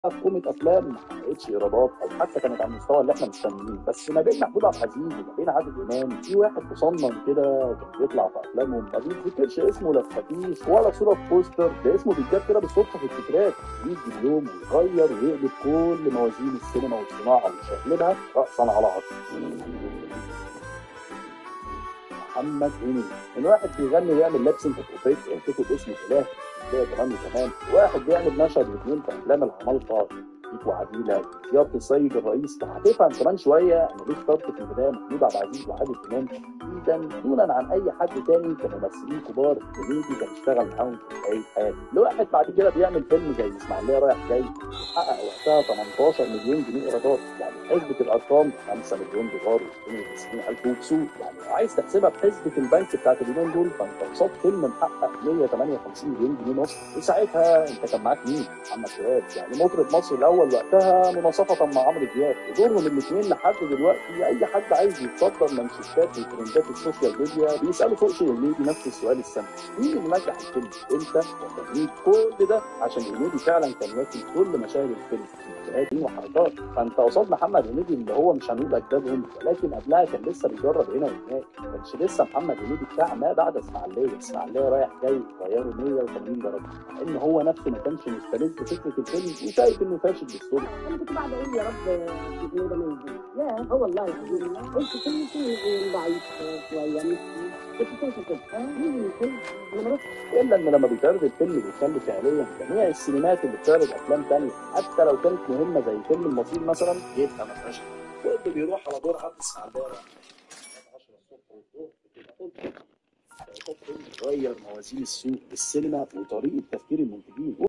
حكومة افلام ما حققتش ايرادات او حتى كانت على المستوى اللي احنا مستنيين، بس ما بين محمود عبد العزيز وما بين عادل امام في واحد مصمم كده كان بيطلع في افلامهم ما بيتذكرش اسمه لا في خفيف ولا صوره في بوستر، ده اسمه بيتجاب كده بالصدفه في التترات، يجي اليوم ويغير ويقلب كل موازين السينما والصناعه ويشقلبها راسا على عقب. محمد هنيدي من واحد بيغني ويعمل لابسنج في اوبريت يكتب اسم الاله زي كمان وكمان، واحد بيعمل مشهد واثنين في افلام العمالقه بيك وعديله زياره السيد الرئيس. هتفهم كمان شويه انا ليه اخترت في البدايه محمود عبد العزيز وعادل امام تحديدا دونا عن اي حد تاني كممثلين كبار. هنيدي كان اشتغل معاهم في بدايه حياته لواحد بعد كده بيعمل فيلم زي اسماعيليه رايح جاي حقق وقتها 18 مليون جنيه ايرادات، يعني حسبة الارقام 5 مليون دولار و92 الف وكسور، يعني لو عايز تحسبها بحسبة البنك بتاعت اليومين دول فانت قصاد فيلم محقق 158 مليون جنيه مصري. وساعتها انت كان معاك مين؟ محمد فؤاد، يعني مطرب مصر الاول وقتها مناصفة مع عمرو دياب، ودورهم الاثنين لحد دلوقتي اي حد عايز يتصدر منشطات وترندات السوشيال ميديا بيسالوا فوق هنيدي نفس السؤال السنة: مين اللي نجح الفيلم؟ انت ولا مين؟ كل ده عشان هنيدي فعلا كان واكل كل مشاهد الفيلم افيهات وحركات. فانت قصاد محمد هنيدي اللي هو مش هنقول اجدادهم، ولكن قبلها كان لسه بيجرب هنا وهناك، ما كانش لسه محمد هنيدي بتاع ما بعد اسماعيليه رايح جاي غيره 180 درجه، مع ان هو نفسه ما كانش مستلذ بفكره الفيلم وشايف انه فاشل بالصدفه. انا كنت بعد اقول يا رب تجيبني ده من جديد. يا هو والله العظيم قلت كلمتين ضعيف شويه مش كنت شايفه كده مين الفيلم انا ما رحتش. الا ان لما بيتعرض الفيلم بيخلي فعليا جميع السينمات اللي بتعرض افلام تانيه حتى لو كانت مهمه زي فيلم المصير مثلا يبقى ما فيهاش كله بيروح على دور عبد اسماعيليه 10 الصبح والظهر بتبقى فيلم غير موازين السوق السينما وطريقه تفكير المنتجين.